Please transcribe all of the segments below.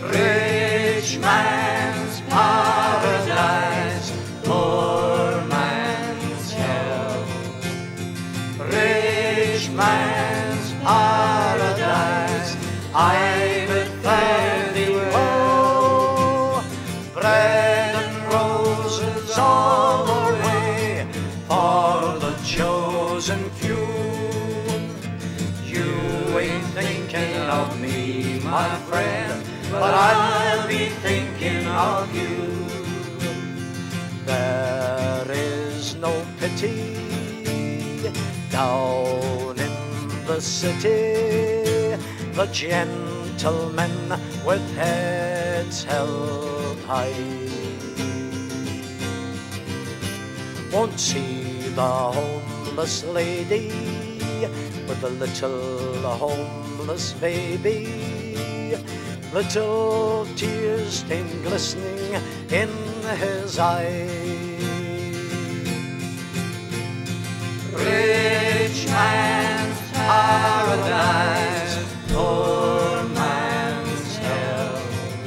Rich man's paradise, poor man's hell. Rich man's paradise, I bid fare thee well. Bread and roses all the way for the chosen few. You ain't thinking of me, my friend, but I'll be thinking of you. There is no pity down in the city. The gentlemen with heads held high won't see the homeless lady with the little homeless baby, little tears stain glistening in his eye. Rich man's paradise, poor man's hell.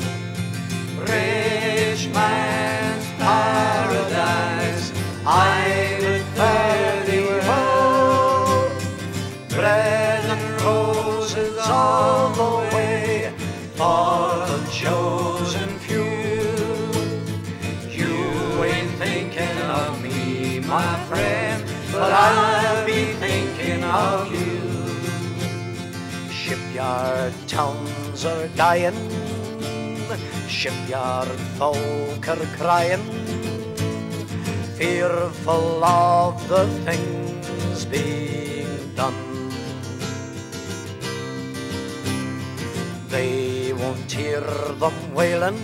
Rich man's paradise, I would fare thee well. Bread and roses all the way for the chosen few. You ain't thinking of me, my friend, but I'll be thinking of you. Shipyard towns are dying, shipyard folk are crying, fearful of the things being done. They won't hear them wailing,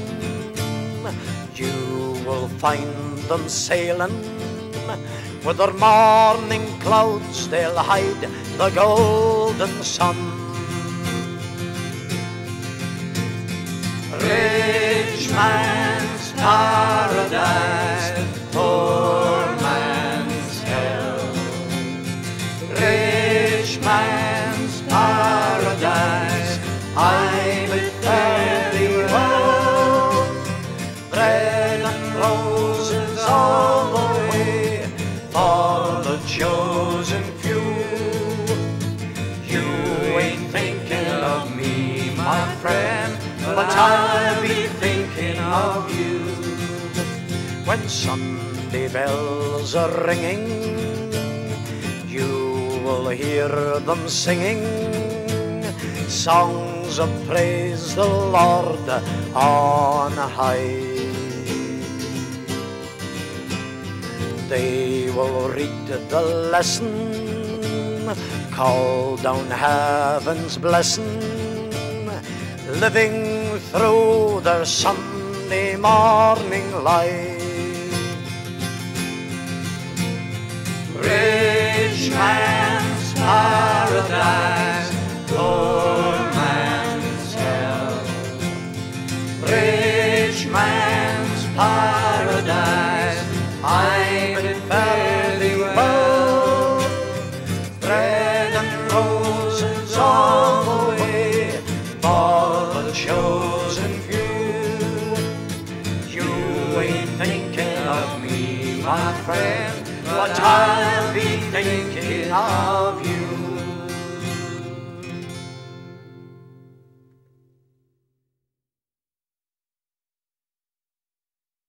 you will find them sailing. With their morning clouds they'll hide the golden sun. Rich man's paradise, poor man's hell. Rich man's paradise, I bid fare thee well. Bread and roses all the way for the chosen few. You ain't thinking of me, my friend, but I'll be thinking of you. When Sunday bells are ringing, you will hear them singing songs of praise the Lord on high. They will read the lesson, call down heaven's blessing, living through their Sunday morning life. Rich man's paradise, poor man's hell. Rich man's paradise, I bid fare thee well. Bread and roses all the way for the chosen few. You ain't thinking of me, my friend, but I'll be thinking of